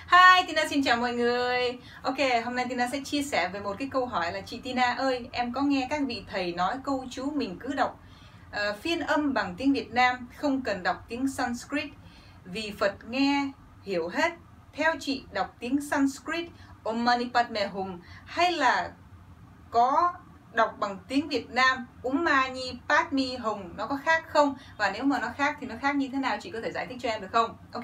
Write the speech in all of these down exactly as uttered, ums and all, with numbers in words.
Hi, Tina xin chào mọi người. Ok, hôm nay Tina sẽ chia sẻ về một cái câu hỏi là: chị Tina ơi, em có nghe các vị thầy nói câu chú mình cứ đọc uh, phiên âm bằng tiếng Việt Nam, không cần đọc tiếng Sanskrit vì Phật nghe hiểu hết. Theo chị đọc tiếng Sanskrit Om Mani Padme Hum hay là có đọc bằng tiếng Việt Nam Om Mani Padme Hum nó có khác không? Và nếu mà nó khác thì nó khác như thế nào? Chị có thể giải thích cho em được không? Ok.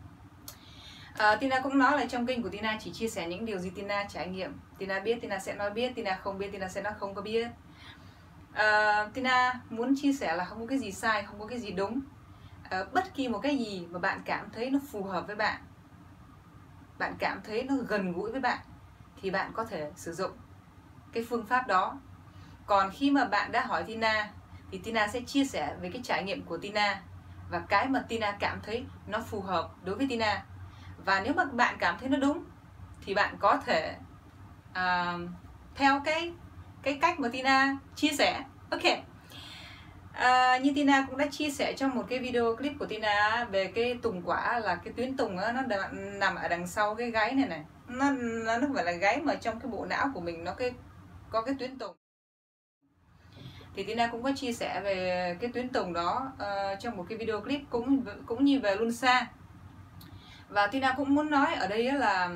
À, Tina cũng nói là trong kênh của Tina chỉ chia sẻ những điều gì Tina trải nghiệm. Tina biết Tina sẽ nói biết, Tina không biết Tina sẽ nói không có biết. à, Tina muốn chia sẻ là không có cái gì sai, không có cái gì đúng. à, Bất kỳ một cái gì mà bạn cảm thấy nó phù hợp với bạn, bạn cảm thấy nó gần gũi với bạn, thì bạn có thể sử dụng cái phương pháp đó. Còn khi mà bạn đã hỏi Tina thì Tina sẽ chia sẻ về cái trải nghiệm của Tina và cái mà Tina cảm thấy nó phù hợp đối với Tina. Và nếu mà bạn cảm thấy nó đúng thì bạn có thể uh, theo cái cái cách mà Tina chia sẻ. Ok. Uh, như Tina cũng đã chia sẻ trong một cái video clip của Tina về cái tùng quả, là cái tuyến tùng đó, nó nằm ở đằng sau cái gáy này này. Nó nó không phải là gáy mà trong cái bộ não của mình nó cái có cái tuyến tùng. Thì Tina cũng có chia sẻ về cái tuyến tùng đó uh, trong một cái video clip cũng cũng như về Lunsa. Và Tina cũng muốn nói ở đây là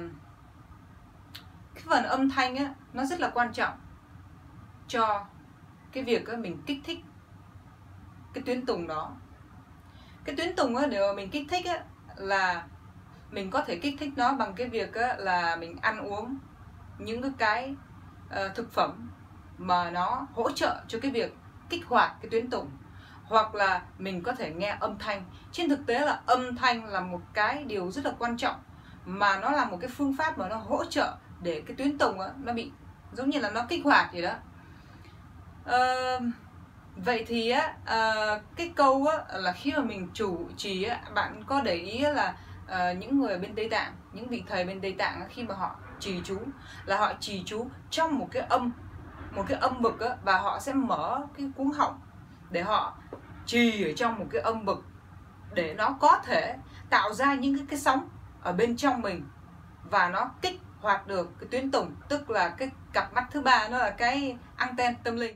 cái phần âm thanh á, nó rất là quan trọng cho cái việc á, mình kích thích cái tuyến tùng đó. Cái tuyến tùng á, để mà mình kích thích á, là mình có thể kích thích nó bằng cái việc á, là mình ăn uống những cái uh, thực phẩm mà nó hỗ trợ cho cái việc kích hoạt cái tuyến tùng, hoặc là mình có thể nghe âm thanh. Trên thực tế là âm thanh là một cái điều rất là quan trọng, mà nó là một cái phương pháp mà nó hỗ trợ để cái tuyến tùng á, nó bị giống như là nó kích hoạt vậy đó. à, Vậy thì á, à, cái câu á, là khi mà mình chủ trì á, bạn có để ý là à, những người bên Tây Tạng, những vị thầy bên Tây Tạng á, khi mà họ trì chú là họ trì chú trong một cái âm một cái âm bực á, và họ sẽ mở cái cuống họng để họ trì ở trong một cái âm bực để nó có thể tạo ra những cái, cái sóng ở bên trong mình và nó kích hoạt được cái tuyến tùng, tức là cái cặp mắt thứ ba, nó là cái anten tâm linh.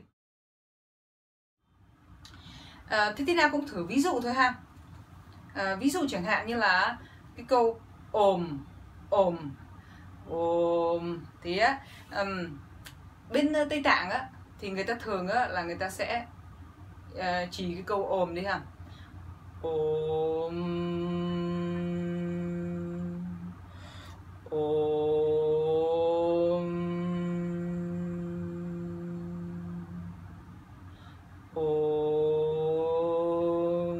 à, Thế Tina cũng thử ví dụ thôi ha. à, Ví dụ chẳng hạn như là cái câu ồm ồm ồm thì á, um, bên Tây Tạng á thì người ta thường á là người ta sẽ uh, chỉ cái câu ồm đi ha. Ồm ồm ồm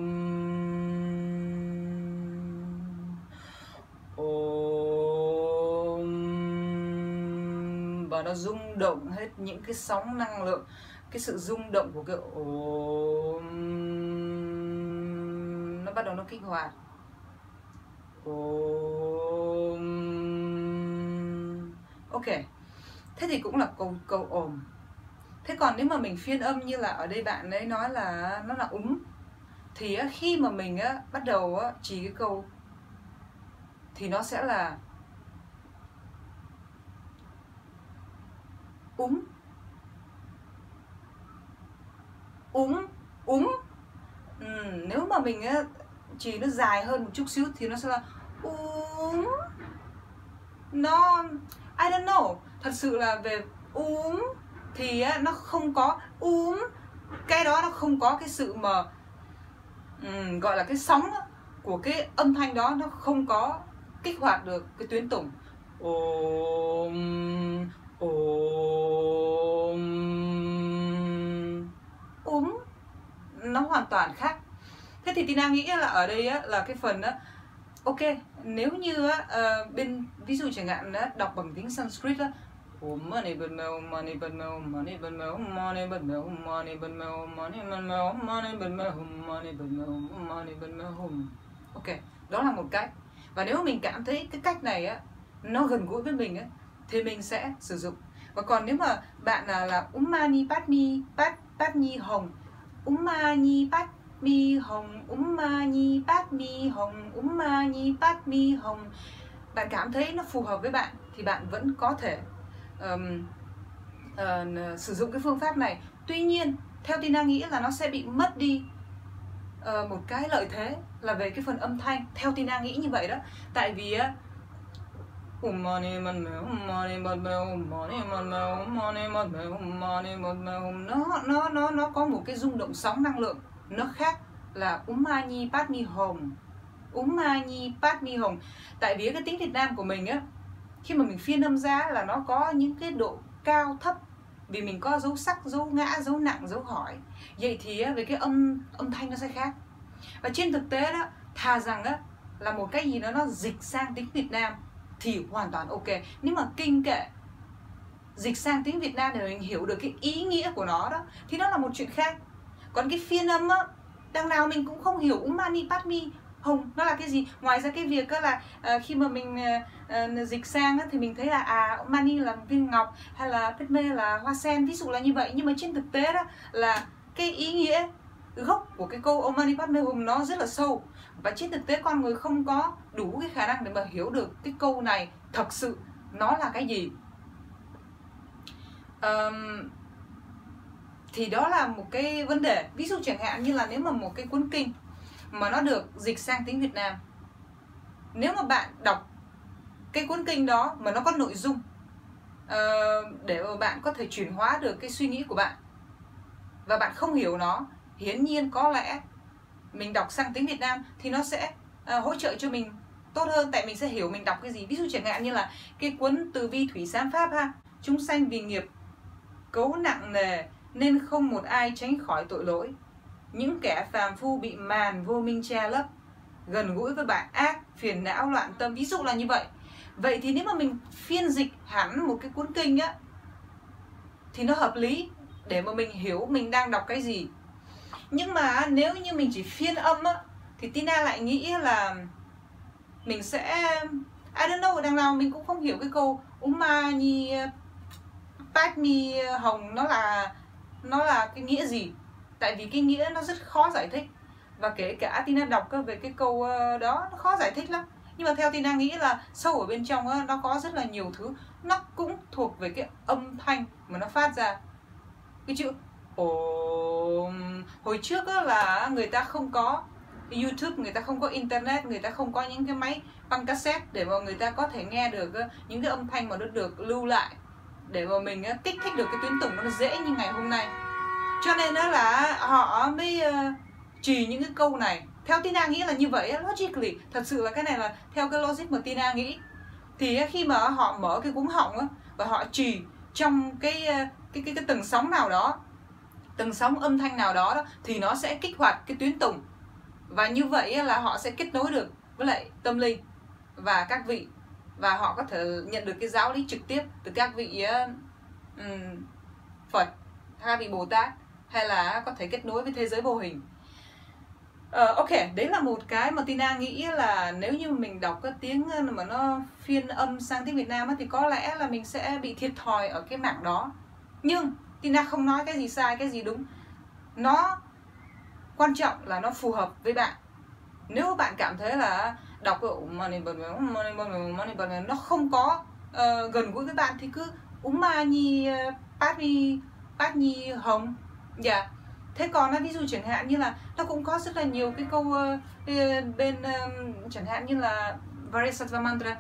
ồm, và nó rung động hết những cái sóng năng lượng, cái sự rung động của cái ồm nó bắt đầu nó kích hoạt. Ồm. Ok, thế thì cũng là câu câu ồm. Thế còn nếu mà mình phiên âm như là ở đây bạn ấy nói là nó là úm, thì á, khi mà mình á, bắt đầu á, chỉ cái câu thì nó sẽ là úm úm úm. Ừ, nếu mà mình á, chỉ nó dài hơn một chút xíu thì nó sẽ là úm. Nó I don't know, thật sự là về úm thì á, nó không có úm, cái đó nó không có cái sự mà um, gọi là cái sóng đó, của cái âm thanh đó, nó không có kích hoạt được cái tuyến tùng. Ôm ôm úm, nó hoàn toàn khác. Thế thì Tina nghĩ là ở đây á, là cái phần á, ok, nếu như á, uh, bên ví dụ chẳng hạn á, đọc bằng tiếng Sanskrit á, ok, đó là một cách. Và nếu mình cảm thấy cái cách này á, nó gần gũi với mình á, thì mình sẽ sử dụng. Và còn nếu mà bạn là, là Om Mani Padme Padme Hum, Om Mani Padme Hum, Om Mani Padme Hum, Om Mani Padme Hum, bạn cảm thấy nó phù hợp với bạn thì bạn vẫn có thể um, uh, sử dụng cái phương pháp này. Tuy nhiên theo Tina nghĩ là nó sẽ bị mất đi uh, một cái lợi thế là về cái phần âm thanh. Theo Tina nghĩ như vậy đó. Tại vì nó nó nó nó có một cái rung động sóng năng lượng nó khác là Umani Padmi Hồng. Umani Padmi Hồng. Tại vì cái tiếng Việt Nam của mình á, khi mà mình phiên âm ra là nó có những cái độ cao thấp, vì mình có dấu sắc, dấu ngã, dấu nặng, dấu hỏi. Vậy thì về cái âm âm thanh nó sẽ khác. Và trên thực tế đó, thà rằng á là một cái gì đó nó dịch sang tiếng Việt Nam thì hoàn toàn ok. Nếu mà kinh kệ dịch sang tiếng Việt Nam để mình hiểu được cái ý nghĩa của nó đó thì nó là một chuyện khác. Còn cái phiên âm á, đằng nào mình cũng không hiểu Umani Padmi Hồng nó là cái gì. Ngoài ra cái việc là uh, khi mà mình uh, uh, dịch sang á, thì mình thấy là à Umani là viên ngọc hay là Padme là hoa sen, ví dụ là như vậy. Nhưng mà trên thực tế đó là cái ý nghĩa gốc của cái câu Umani Padme Hum nó rất là sâu. Và trên thực tế con người không có đủ cái khả năng để mà hiểu được cái câu này thật sự nó là cái gì. Um, thì đó là một cái vấn đề. Ví dụ chẳng hạn như là nếu mà một cái cuốn kinh mà nó được dịch sang tiếng Việt Nam, nếu mà bạn đọc cái cuốn kinh đó mà nó có nội dung uh, để mà bạn có thể chuyển hóa được cái suy nghĩ của bạn và bạn không hiểu nó, hiển nhiên có lẽ mình đọc sang tiếng Việt Nam thì nó sẽ uh, hỗ trợ cho mình tốt hơn, tại mình sẽ hiểu mình đọc cái gì. Ví dụ chẳng hạn như là cái cuốn Từ Vi Thủy Sám Pháp ha, chúng sanh vì nghiệp cấu nặng nề nên không một ai tránh khỏi tội lỗi. Những kẻ phàm phu bị màn vô minh che lấp, gần gũi với bạn ác, phiền não loạn tâm, ví dụ là như vậy. Vậy thì nếu mà mình phiên dịch hẳn một cái cuốn kinh á thì nó hợp lý để mà mình hiểu mình đang đọc cái gì. Nhưng mà nếu như mình chỉ phiên âm á thì Tina lại nghĩ là mình sẽ I don't know, đằng nào mình cũng không hiểu cái câu Umani Padmi Hồng nó là nó là cái nghĩa gì. Tại vì cái nghĩa nó rất khó giải thích. Và kể cả Tina đọc về cái câu đó nó khó giải thích lắm. Nhưng mà theo Tina nghĩ là sâu ở bên trong đó, nó có rất là nhiều thứ. Nó cũng thuộc về cái âm thanh mà nó phát ra. Cái chữ ôm. Hồi trước là người ta không có YouTube, người ta không có Internet, người ta không có những cái máy băng cassette để mà người ta có thể nghe được những cái âm thanh mà nó được lưu lại, để mà mình kích thích được cái tuyến tùng nó dễ như ngày hôm nay. Cho nên đó là họ mới uh, trì những cái câu này. Theo Tina nghĩ là như vậy, logically. Thật sự là cái này là theo cái logic mà Tina nghĩ. Thì khi mà họ mở cái cuống họng á, và họ trì trong cái, cái, cái, cái tầng sóng nào đó, tầng sóng âm thanh nào đó, đó thì nó sẽ kích hoạt cái tuyến tùng. Và như vậy là họ sẽ kết nối được với lại tâm linh và các vị. Và họ có thể nhận được cái giáo lý trực tiếp từ các vị uh, um, Phật, các vị Bồ Tát, hay là có thể kết nối với thế giới vô hình. uh, Ok, đấy là một cái mà Tina nghĩ là nếu như mình đọc cái tiếng mà nó phiên âm sang tiếng Việt Nam thì có lẽ là mình sẽ bị thiệt thòi ở cái mảng đó. Nhưng Tina không nói cái gì sai, cái gì đúng. Nó quan trọng là nó phù hợp với bạn. Nếu bạn cảm thấy là đọc nó không có uh, gần gũi với bạn thì cứ Umani Padmi Padmi Hồng. Dạ. Yeah. Thế còn ví dụ chẳng hạn như là nó cũng có rất là nhiều cái câu uh, bên uh, chẳng hạn như là Varisattva Mantra.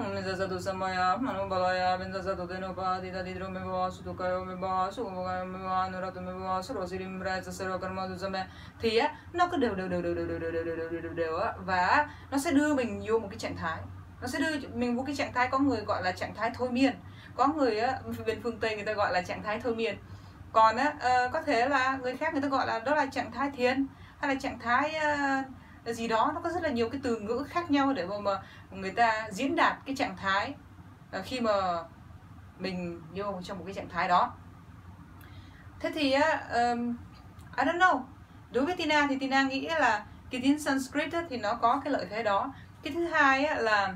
Thì á, nó cứ đều đều đều đều đều đều đều đều đều đều đều á, và nó sẽ đưa mình vô một cái trạng thái. Nó sẽ đưa mình vô cái trạng thái, có người gọi là trạng thái thôi miên, có người á, bên phương Tây người ta gọi là trạng thái thôi miên. Còn á, uh, có thể là người khác người ta gọi là đó là trạng thái thiền, hay là trạng thái uh, gì đó. Nó có rất là nhiều cái từ ngữ khác nhau để mà, mà người ta diễn đạt cái trạng thái uh, khi mà mình vô trong một cái trạng thái đó. Thế thì á, um, I don't know. Đối với Tina thì Tina nghĩ là cái tiếng Sanskrit á, thì nó có cái lợi thế đó. Cái thứ hai á, là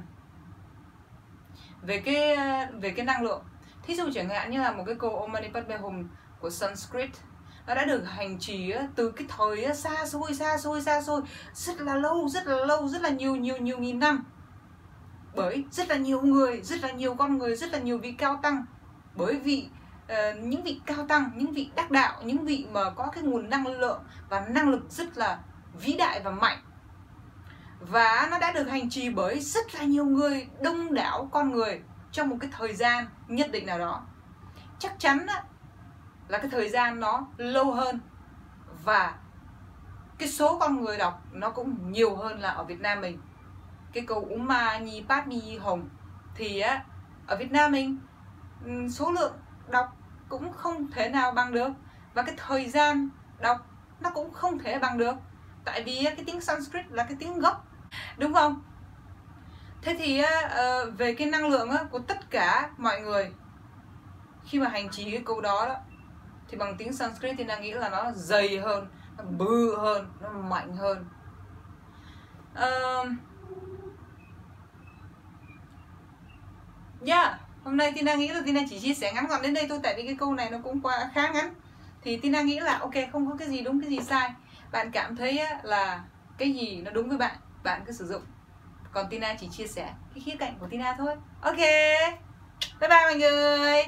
về cái về cái năng lượng. Thí dụ chẳng hạn như là một cái câu Om Mani Padme Hum của Sanskrit, nó đã được hành trì từ cái thời xa xôi xa xôi xa xôi rất là lâu, rất là lâu, rất là nhiều nhiều nhiều nghìn năm. bởi rất là nhiều người, rất là nhiều con người, rất là nhiều vị cao tăng. Bởi vì uh, những vị cao tăng, những vị đắc đạo, những vị mà có cái nguồn năng lượng và năng lực rất là vĩ đại và mạnh. Và nó đã được hành trì bởi rất là nhiều người, đông đảo con người trong một cái thời gian nhất định nào đó. Chắc chắn á, là cái thời gian nó lâu hơn và cái số con người đọc nó cũng nhiều hơn là ở Việt Nam mình. Cái câu Uma Nhi Padme Hồng thì á, ở Việt Nam mình số lượng đọc cũng không thể nào bằng được, và cái thời gian đọc nó cũng không thể bằng được, tại vì cái tiếng Sanskrit là cái tiếng gốc, đúng không? Thế thì về cái năng lượng của tất cả mọi người khi mà hành trì cái câu đó, đó thì bằng tiếng Sanskrit thì Tina nghĩ là nó dày hơn, nó bự hơn, nó mạnh hơn. uh, Yeah, hôm nay Tina nghĩ là Tina chỉ chia sẻ ngắn gọn đến đây thôi, tại vì cái câu này nó cũng quá khá ngắn. Thì Tina nghĩ là ok, không có cái gì đúng cái gì sai. Bạn cảm thấy là cái gì nó đúng với bạn, bạn cứ sử dụng. Còn Tina chỉ chia sẻ cái khía cạnh của Tina thôi. Ok, bye bye mọi người.